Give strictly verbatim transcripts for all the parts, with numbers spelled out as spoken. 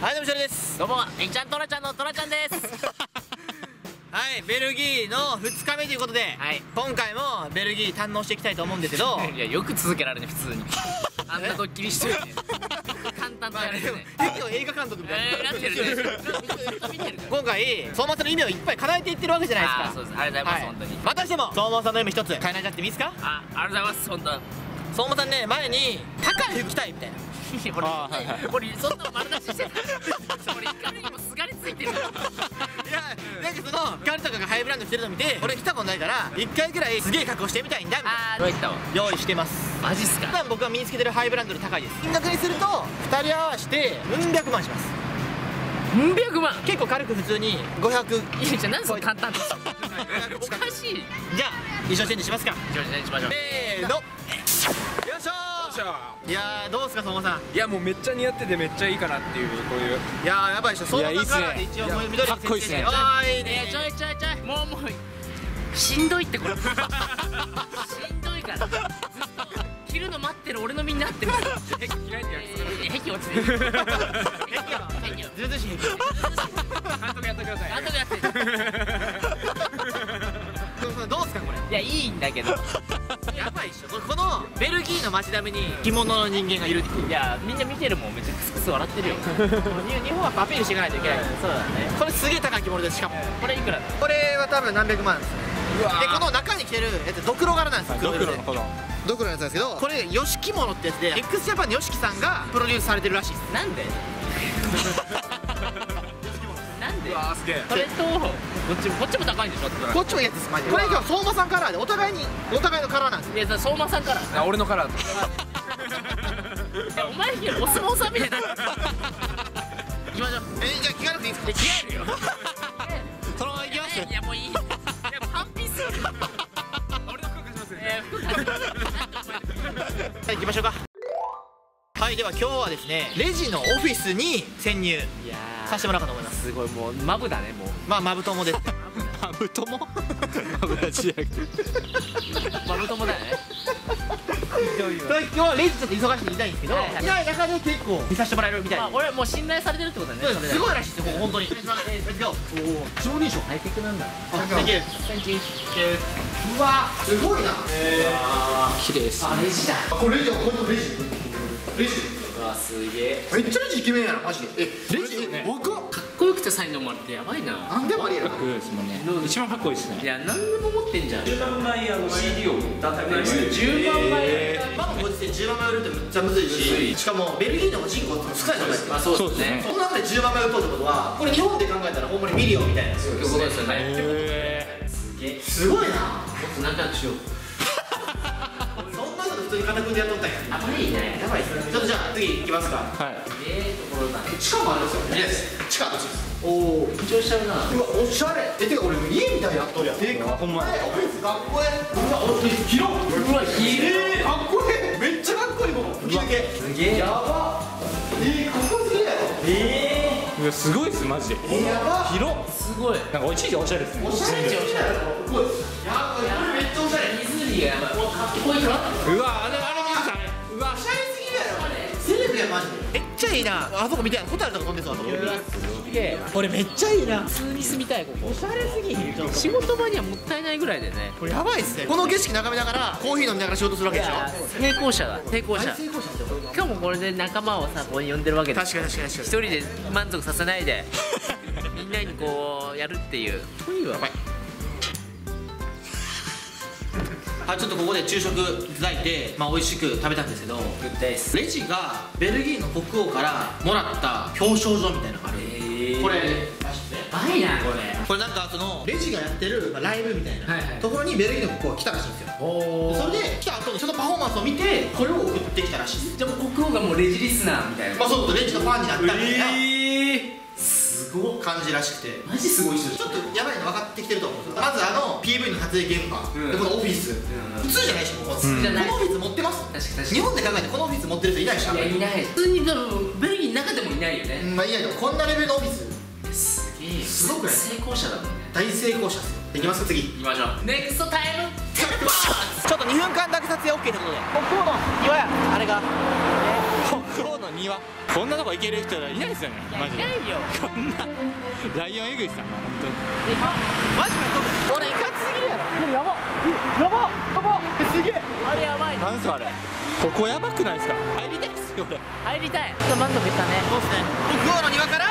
はい、どうも、しょれです。 どうも、えいちゃんとらちゃんのとらちゃんです。 はい、ベルギーのふつかめということで、はい、今回もベルギー堪能していきたいと思うんですけどいや、よく続けられるね、普通に。あんなドッキリしてるね。簡単とやれるね。 結構映画監督みたいな。 なってるね。 今回、相馬さんの夢をいっぱい叶えていってるわけじゃないですか。 あ、そうです。ありがとうございます、本当に。 またしても、相馬さんの夢一つ、叶えちゃってもいいですか？ あ、ありがとうございます、本当。 相馬さんね、前に、高い服着たいみたいな。 俺、俺、そんな丸出ししてた。俺、怒りにもすがりついてる。いや、 なんかそのガルとかがハイブランド着てるの見て、俺着たことないからいっかいぐらいすげえ格好してみたいんだみたいな。 あー、どういったわ用意してます。 マジっすか？ 普段僕が身につけてるハイブランドより高いです。金額にするとふたり合わせてうん百万します。 うん百万？ 結構軽く普通にごひゃく。 いや、じゃあなんでそんな簡単ですか？おかしい。 じゃあ衣装チェンジしますか。 衣装チェンジしましょう。 せーの、よいしょー。いやー、どうすか相馬さん。 いや、もうめっちゃ似合っててめっちゃいいかなっていう、こういう。 いやー、やばいっしょ。相馬さんカラーで一応緑にかっこいいっすね。 あー、いいね。 ちょいちょいちょい、もうもうしんどいって、これしんどいからずっと着るの待ってる俺の身になってる。 壁着ないって約束だ。 壁落ちてる。壁を壁をずうずうしい壁。 監督やってください。 監督やってる。 どうすかこれ。 いや、いいんだけど、 やばいっしょ。このベルギーの街並みに着物の人間がいるっていう。 いや、みんな見てるもん、めっちゃクスクス笑ってるよ。 日本はアピールしていかないといけない。 そうだね。 これすげえ高い着物です。しかもこれいくらだ？ これは多分何百万ですね。で、この中に着てるやつドクロ柄なんですよ。 ドクロのこのドクロのやつなんですけど、これヨシキモノってやつで x ジャパンのヨシキさんがプロデュースされてるらしいです。 なんで？なんで？ うわー、すげえ。 それとこっちこっちも高いんでしょ？ こっちもいいやつです。マジでこれ今日相馬さんカラーでお互いにお互いのカラーなんですよ。 いや、相馬さんからあ、俺のカラー。 いや、お前お相撲さんみたいになってる。行きましょう。 えー、じゃあ着替えなくていいですか？ 着替えるよ。 そのまま行きます。 いや、もういい。いや、パンピース。 俺の服貸しますえね。 はい、行きましょうか。はい、では今日はですね、レジのオフィスに潜入いやさせてもらおうかと思います。 すごい、もうマブだね、もう。 まあマブ友です。 マブ友？マブラジア。 マブ友だよね。 今日はレジちょっと忙しいんでいないんですけど、 はいはい、 いない中で結構見させてもらえるみたいな。 まあ、俺もう信頼されてるってことだね。 そうです。すごいらしいですよ、本当に。レッツゴー。おお、超認証。 ハイテクなんだ。 あ、できる。 センチ。 うわ、すごいな。 綺麗です。 あ、レジだ。 これレジ、これレジ。レジ。 うわ、すげえ。 めっちゃレジイケメンやな、マジで。え、レジね。若っ。 かっこよくて才能もあってやばいな。 なんでもありえる。 かっこいいですもんね。一番かっこいいですね。 いや、何でも持ってんじゃん。 じゅうまんまいあの シーディー をだったりじゅうまんまい。 今のご時世じゅうまんまい売るってめっちゃむずいし、しかもベルギーの人口って少ないじゃないですか。 あ、そうですね。 その中でじゅうまんまい売るってことは、これ日本で考えたらほんまにミリオンみたいな。 そういうことですよね。 へすげえ。 すごいな。 もっと仲良くしよう。 そんなこと普通に肩組んでやっとったんや。 やばいね。 やばいっすね。ちょっとじゃあ次行きますか。 ー。はい。 ええところだね。 地下もあるんですよね。イエス。地下とです。おお。 緊張しちゃうな。 うわ、おしゃれ。え、てか俺家みたいにやっとるやん。え、かっこいい。オフィスかっこいい。うわ、お、広っ。 うわ、広い。 えー、かっこいい。めっちゃかっこいいもん。吹き抜け。 すげえ。 やば。えー、かっこいいすぎるやろ。 えいや、すごいですマジで。 え、やば。 広っ。 えすごい。 なんかいちいちおしゃれですね。 おしゃれ。おしゃれ。かっこいい。やばい。これめっちゃおしゃれ。 湖がやばい。もうかっこいいな。 うわ、あれあれ見てたね。うわ、 おしゃれすぎるやろ。セレブやマジで。めっちゃいいな。あそこ見て、ホタルとか飛んでそう。あそこ。 すげえ。 これめっちゃいいな。 普通に住みたい、ここ。おしゃれすぎ。仕事場にはもったいないぐらいでね。 これやばいっすね。この景色眺めながらコーヒー飲みながら仕事するわけでしょ。 成功者だ。成功者。 成功者ってこと。 今日もこれで仲間をさ、ここに呼んでるわけで。 確かに確かに確か一人で満足させないでみんなにこうやるっていう。というわ。 はい、ちょっとここで昼食いただいて、まあ美味しく食べたんですけど、 グッです。 レジがベルギーの国王からもらった表彰状みたいなのがある。これらしくて。 やばいなこれ。 これなんかそのレジがやってる、まあ、ライブみたいな、 はいはいところにベルギーの国王が来たらしいんですよ。 おでそれで来た後にそのパフォーマンスを見てこれを送ってきたらしいです。 じゃあもう国王がもうレジリスナーみたいな。 まあそうそう、レジのファンになったみたいなえー、すごっ。 感じらしくて、 マジすごい人。 ちょっとやばいの分かってきてると思うんですよ。まずあの ピーブイ の撮影現場、 うんでこのオフィス、 うん普通じゃないし、ここ、 通じゃないこのオフィス持ってます。 確かに確かに。 日本で考えてこのオフィス持ってる人いないでしょ。 いやいない。普通に多分ベルギーの中でもいないよね。 うん、まあいないよ。こんなレベルのオフィスすげえ。 すごくない？ 成功者だもんね。 大成功者ですよ。いきますか次。 行きましょう。ネクストタイムテレポート。 ちょっとにふんかんだけ撮影 オーケー ということで、国王の岩やあれが国王の庭、こんなとこ行ける人はいないですよねマジで。 いないよ。 こんなライオンエグいさん本当に。 マジか俺いかつすぎるやろ。これやばやばやばすげえ。 あれやばいね。 なんすかあれ、ここやばくないですか。入りたいっすよ俺。 入りたい。ちょっと満足いったね。 そうですね。国王の庭から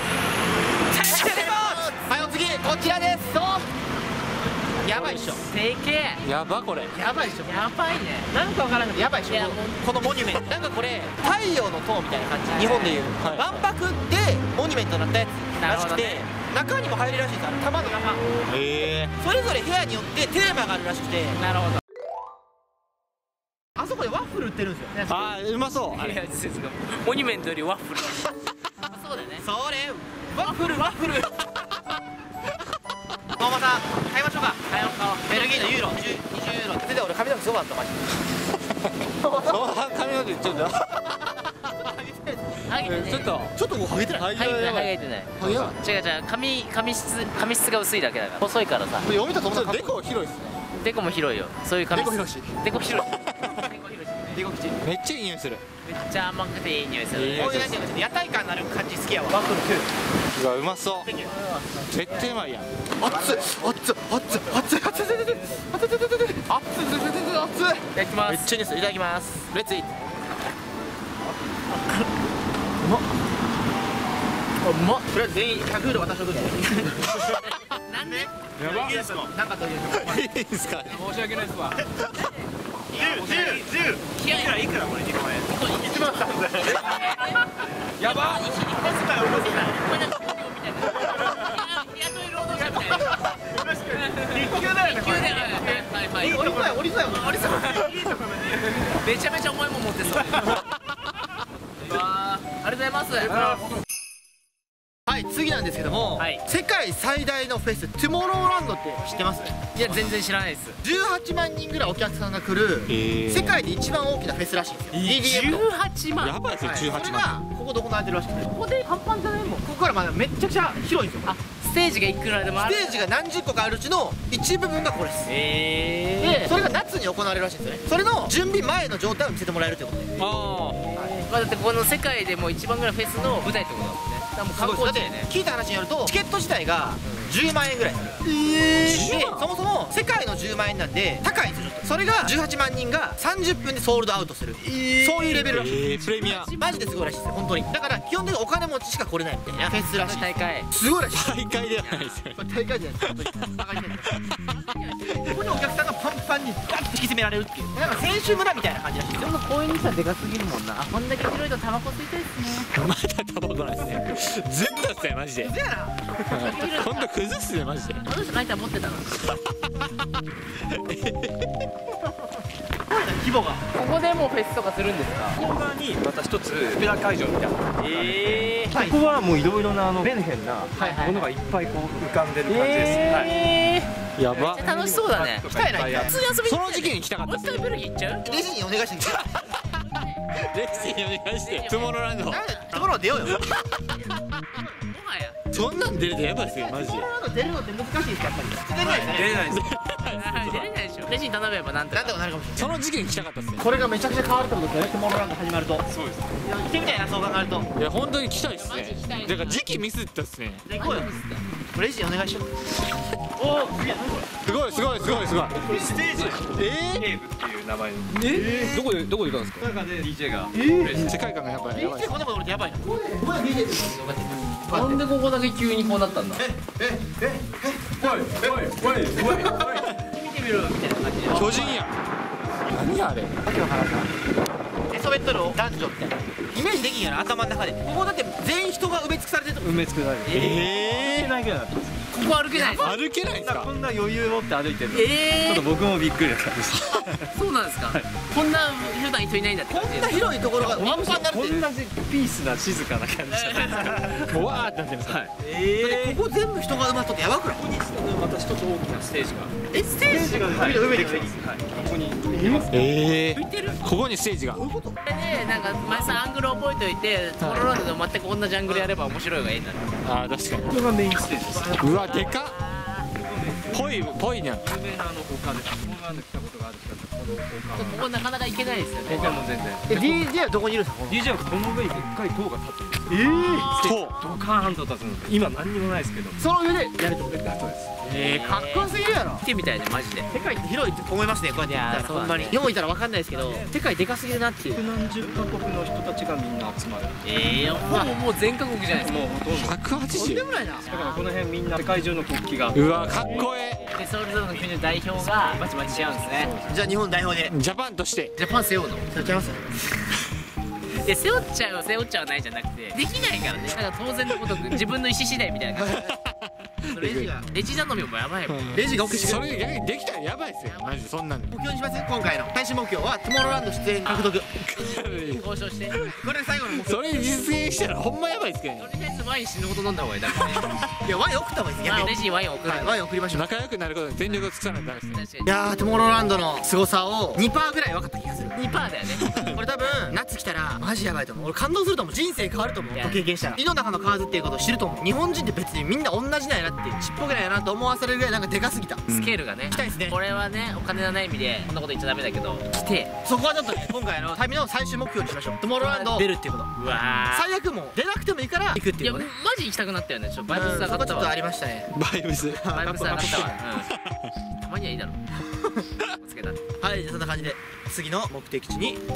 はい、お次こちらです。やばいっしょ。 でけえ。 やばこれ。 やばいっしょ。 やばいね。 なんかわからんけどやばいっしょ。 いやもうこのモニュメントなんかこれ太陽の塔みたいな感じ、日本でいうはい万博でモニュメントになったやつらしくて、 なる中にも入れるらしいんですよ。玉の中ええそれぞれ部屋によってテーマがあるらしくて、 なるほど。 あそこでワッフル売ってるんですよ。 あーうまそうあれ。 いやモニュメントよりワッフル。そうだね。 それワッフルワッフル大間さん買いましょうか。 買おう買おう。 ベルギーのユーロにじゅうユーロ。それで俺髪の毛すごかったマジで。 そう髪の毛ちょっとハゲてね。 ちょっとちょっとこうハゲてない。 ハゲてないハゲてない。 ハゲや違う違う、髪髪質髪質が薄いだけだから。細いからさ。 読みたと思ったらデコ広いっすね。 デコも広いよ。そういう髪質。 デコ広しデコ広い。デコ広い。 デコ口。 めっちゃいい匂いする。 めっちゃ甘くていい匂いするね。 こういうなんていうか屋台感のある感じ好きやわ。ワッフルきゅう。 うわうまそう。絶対うまいやん。 熱い熱い熱い熱い熱い熱い熱い熱い熱い熱い熱い。 いただきます。 めっちゃいいです。いただきます。レッツイート。うまっ。うまっ。とりあえず全員ひゃくユーロ渡しとくんで。 なんで？ やばいいですか。 なんかといういいですか。 申し訳ないですわ。 じゅう、じゅう、じゅう。 気合い。 いくらいくらこれにこれ。 一万三千。 やば。 一級だよね。 急だよね。はいはい。 折りそうや折りそうやもん。折りそう。 めちゃめちゃ重いもん持ってそう。わあ、ありがとうございます。 はい、次なんですけども、 はい世界最大のフェストゥモローランドって知ってます？ いや全然知らないです。 じゅうはちまんにんぐらいお客さんが来る、 えー世界で一番大きなフェスらしいんですよ。イーディーエ十ム の八万。 やばいですよはいじゅうはちまん。 それがここで行われてるらしくて、 ここでパンパンじゃないもん。 ここからまだめっちゃくちゃ広いんですよ。 あ、ステージがいくらでもある。 ステージが何十個かあるうちの一部分がこれです。 えでそれが夏に行われるらしいんですよね。それの準備前の状態を見せてもらえるということで、 あまあだってこの世界でも一番ぐらいフェスの舞台ってことだもんね。だからもう観光地でね。 聞いた話によるとチケット自体がじゅうまんえんぐらいする。でそもそも世界のじゅうまんえんなんで高いんですよ。ちょっとそれがじゅうはちまんにんがさんじゅっぷんでソールドアウトする、そういうレベルらしい。 えー、プレミアマジですごいらしいですよ本当に。だから基本的にお金持ちしか来れないみたいなフェスらしい。 大会。 すごいらしい。 大会ではないですよ。 これ大会じゃないです本当に。バカにしてるここにお客さんがパンパンにガッて引き詰められるっていうなんか選手村みたいな感じらしいですよ。 この公園にしたらでかすぎるもんな。あ、こんだけ広いとタバコ吸いたいですね。 まだタバコないですね。ずっとっすねマジで。 せやな今度クズっすねマジで。 あの人ライター持ってたの。 規模がここでもうフェスとかするんですか？ 向こう側にまた一つスペア会場みたいな。 ええ。 ここはもういろいろなあのメルヘンなはいはいものがいっぱいこう浮かんでる感じです。はい。 ええ。 やばめっちゃ楽しそうだね。 とかいっぱいある普通に遊びに行きたいその時期に来たかったっすね。 もう一回ベルギー行っちゃう？ レジにお願いしてきてレッシーお願いしてトゥモローランド。 なんでところ出ようよ。 もはや。 そんなん出るとやばいっすよマジで。 出るのって難しいですかやっぱり。出ないですね。 出れないです。 出れないでしょ。レジに頼めばなんとかなんと。かなるかもしれない。 その時期に来たかったっすね。 これがめちゃくちゃ変わるってことですよね。トゥモローランド始まると。 そうです。 いや来てみたいなそう考えると。 いや本当に来たいっすマジ来たいね。だから時期ミスったっすね。 じゃあ行こうよ。レジにお願いしよう。おおすげえ。 すごいすごいすごいすごい。 ステージえケーブっていう名前のえー、どこでどこで行ったんですか。 中で ディージェー がえ世界観がやっぱりやばいっディージェーす。 こんなこと俺やばいな。ここで ディージェー ですよ。 なんでここだけ急にこうなったんだ。 おいおいおいおい。 見てみろみたいな感じで。 巨人や。何あれ。 寝そべっとる男女みたいなイメージできんやろ頭の中で。ここだって全員人が埋め尽くされてるとこ。 埋め尽くされる。 ええないぐらいだったんです。 ここ歩けない。 ー、歩けないんすか。 こんな余裕持って歩いてるの。ちょええ。 っと僕もびっくりだったんです。 そうなんですか。こんな普段人いないんだって感じです。 こんな広いところがパンパンになるって。 こんなピースな静かな感じじゃないですか。 わーってなってるんですか。 はい。 えここ全部人が埋まっとってやばくない？ また一つ大きなステージが。 えステージが海の上できてる。 はい。ここに行けます。 ええ浮いてる。 ー、ここにステージが。 これでなんか前さアングル覚えといてトロロンドで全く同じアングルやれば面白いがいいんだね。 あー確かに。 ここがメインステージです。 うわでかっ。 ぽいぽいにゃん。 有名なあの丘です。ここが来たことがある人はこの丘。 ここなかなか行けないですよね。 全然もう全然。 え ディージェー はどこにいるんですか？ ディージェー はこの上にでっかい塔が立ってるんですよ。 ええそう。 ドカーンと立つんです。今何にもないですけど。 その上でやると。 そうです。 えー、かっこよすぎるやろ。 来てみたいねマジで。 世界って広いって思いますね、こうやって見たら。ほんまに日本いたら分かんないですけど、世界でかすぎるなっていう。 何十カ国の人たちがみんな集まる。 ええ、ほぼもう全カ国じゃないですか。 もうほとんど。 ひゃくはちとんじゅう。 でもないな。 だからこの辺みんな世界中の国旗が。 うわかっこえでそれぞれの国の代表がバチバチし合うんですね。 じゃあ日本代表でえ。ジャパンとして。 ジャパン背負うの？ やっちゃいます。 いや背負っちゃう背負っちゃわないじゃなくてできないからね。だから当然のごとく自分の意思次第みたいな感じ。 レジがレジ頼みもやばいもん。 レジが OK してくそれる。 れ逆にできたらやばいっすよマジでそんなんで。 目標にします。今回の最終目標はトゥモローランド出演獲得。 交渉して。 これ最後の目標。 それ実現したらほんまやばいっすけどね。 とりあえずワイン死ぬほど飲んだ方がいいだからね。 いやワイン送った方がいいです。逆にまあレジにワイン送る。 はい、ワイン送りましょう。 仲良くなることに全力を尽くさないとダメですね。 確かにいやートゥモローランドの凄さを にパーセント ぐらい分かった気がする。 にパーだよね。 これ多分夏来たらマジやばいと思う。俺感動すると思う。人生変わると思う。経験したら井の中の蛙っていうことを知ると思う。日本人って別にみんな同じなんやなってちっぽけなんやなと思わされるぐらいなんかでかすぎた。 スケールがね。 来たいですね。 これはねお金のない意味でこんなこと言っちゃダメだけど来て。 そこはちょっとね今回の旅の最終目標にしましょう。トゥモローランド出るっていうこと。 うわ最悪もう出なくてもいいから行くってー。いやマいうことね。 ジ行きたくなったよね。ちょっとバイブスうん上がったわそこちょっとあ。りましたね。 バイブス。 バイブス上がったわ。うん。たまにはいいだろ。つけた。 はい、じゃあそんな感じで次の目的地に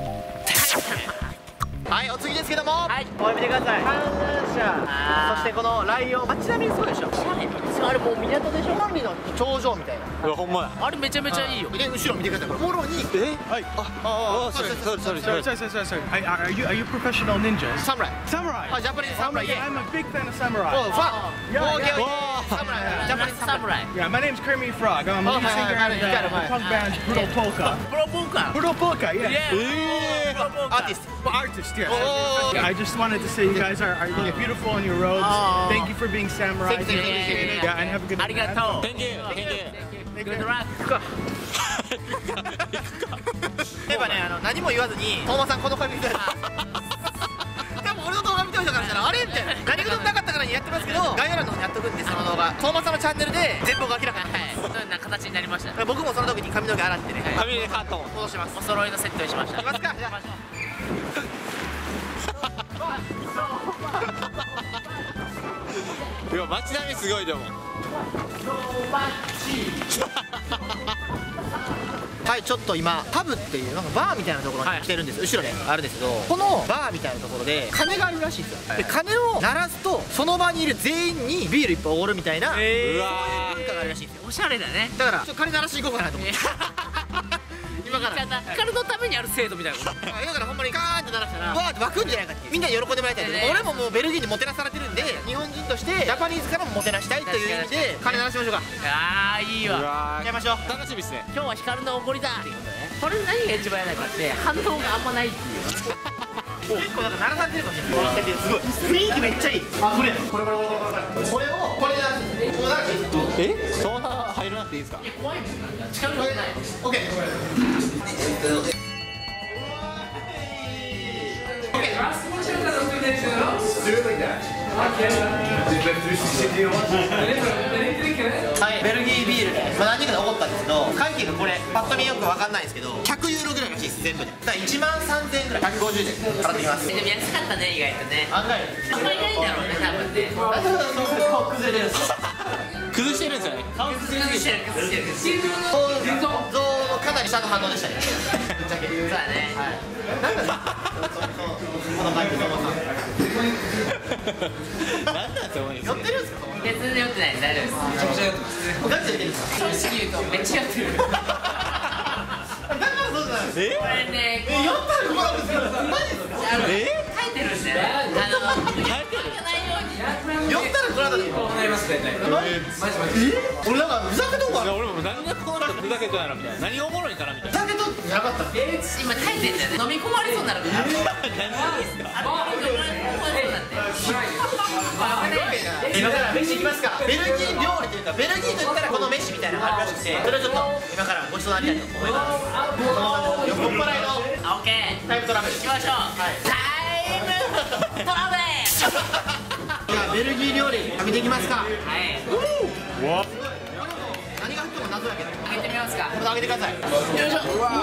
はい、お次ですけども、はい、これ見てください。観覧車、そしてこのライオン、街並みすごいでしょ。あれもう港でしょ。海の頂上みたいな。 うわほんまや。 あれめちゃめちゃいいよ。 で、後ろ見てください。これもろにえはい。 ああ、そうですそうですそうです。 Sorry, sorry, sorry, sorry. I, are you are you professional ninjas? サムライ。 Samurai. あ、ジャパニーズサムライ。 I'm a big fan of お samurai. ファン。 Yeah, オーケー yeah. オーケー。サムライ。ジャパニーズサムライ。 Yeah, my name's Kermit Frog. I'm a Oh, lead hi, singer hi, in hi, the hi, hi. punk band Brutal Polka. プロポーカー。 Brutal Polka, yeah. えアーティスト。 Artist, yes. Oh. I just wanted to say you guys are, are looking beautiful in your robes. Oh. Thank you for being samurai. Thank you, thank you, thank you. Yeah, and have a good あ night. りがとう。 Thank you Thank you。 グッドラック。 例えばね、あの何も言わずに、トーマさんこの髪見てる。多分俺の動画見てる人からしたらあれみたいな。何事もなかったからにやってますけど、概要欄の方にやっとくんで、その動画。トーマさんのチャンネルで全貌が明らかになってはい。そんな形になりましたね。 僕もその時に髪の毛洗ってね、 髪でカット。 戻します。 お揃いのセットにしました。 いきますか。じゃあうわ街並みすごいでも。 はいちょっと今パブっていうなんかバーみたいなところに来てるんです、後ろねあるんですけど、このバーみたいなところで鐘があるらしいんですよ、で鐘を鳴らすとその場にいる全員にビール一杯おごるみたいな、 えうわ文化があるらしいんですよ。 おしゃれだね。 だからちょっと鐘鳴らしに行こうかなと思って今から言い方光のためにある制度みたいなこと。 あだからほんまにガーンって鳴らしたらわーって湧くんじゃないかっていうみんなに喜んでもらいたいという、俺ももうベルギーにもてなされてるんで日本人としてジャパニーズからももてなしたいという意味で鐘鳴らしましょうか。 ああいいうわ。 わやりましょう。 楽しみですね。 今日は光のおごりだっていうことね。これ何が一番嫌なかって反応があんまないっていう。 結構なんか鳴らされてるかもしれない。すごい雰囲気めっちゃいい。あこれこれこれこれこれこれをこれで鳴らすんです。こう鳴らしていいですか。 えそんな入らなくていいですか。 怖いもんな。近くない。 オッケー。はい、ベルギービールで、まあ、何人かで怒ったんですけど、会計がこれ、パッと見よくわかんないですけど、ひゃくユーロぐらいらしいです、全部で。だからいちまんさんぜんえんぐらい、ひゃくごじゅうえん払ってきます。 でも安かったね意外とね。 案外、 あんまりいないんだろうね多分ね。 あ、そうそうそう、顔崩れてるんですよ。 崩してるんですよね。 顔崩してる崩してる崩してる。 像のかなり下の反応でしたね。ぶっちゃけ。 そうだね。 はい。なんかね、この感じのまま。 なんなんですよ。 寄ってるんですか。 いや全然酔ってない大丈夫です。めちゃくちゃ酔ってます。 ガチで言ってるんですか。 正直言うとめっちゃ酔ってる。 だからそうじゃないですか。 これねえ、酔ったらこうなんですよ。マジですか。 あの書いてるんでね。あの書いてる。 酔ったらこうなんですよ。 なります大体。 え、俺なんかふざけとんかな。 俺も何がこの人ふざけとんやろみたいな。何がおもろいからみたいな。 ふざけとんじゃなかったの。 今書いてんだよね。飲み込まれそうになるから。何ですか。あれ飲み込まれそうになって。 今から飯行きますか。ベルギー料理というかベルギーといったらこの飯みたいなのがあるらしくて、それをちょっと今からごちそうになりたいと思います。酔っ払いのオッケー。 タイムトラベル。 行きましょう。タイムトラベル。 じゃあベルギー料理食べていきますか。 はい。 謎やけど。 開けてみますか。 これ開けてください。 よいしょ。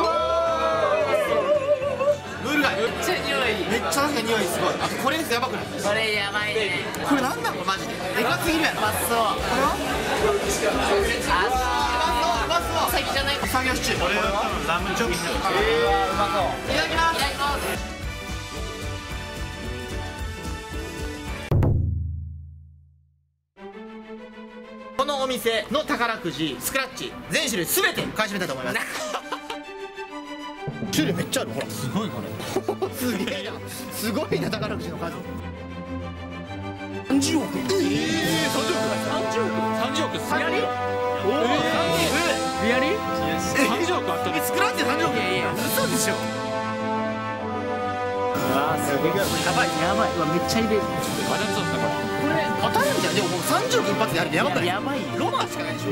ムール貝。 めっちゃ匂いいい。 めっちゃ確かに匂いすごい。あとこれですやばくない？ これやばいね。 これなんだこれマジで。でかすぎるやろ。 うまそう。 これは？ あうまそう。 ー、うさぎじゃない。いただき作業シチュー。これはラムチョップ。 きます。 ます。 このお店の宝くじ、スクラッチ全種類すべて買い占めたいと思います。種類めっちゃある。ほらすごいこれ。すげえな。すごいな宝くじの数。三十億。ええー、三十億。 さんじゅうおく。 三十億。おお。 リアリー？ さんじゅうおくあったの。 スクラッチで三十億。いやいや嘘でしょ。 あー、すごい。やばい、やばい。うわ、めっちゃいる。 まだそうだからこれ当たるんじゃん。でももう三十億一発でやるってやばくない？ やばい。 ロマンしかないでしょ。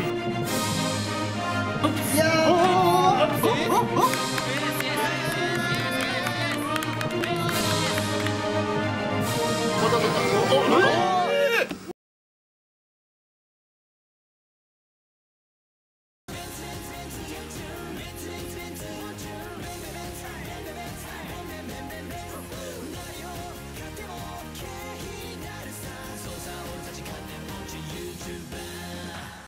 いやー。おおおお。おおおお。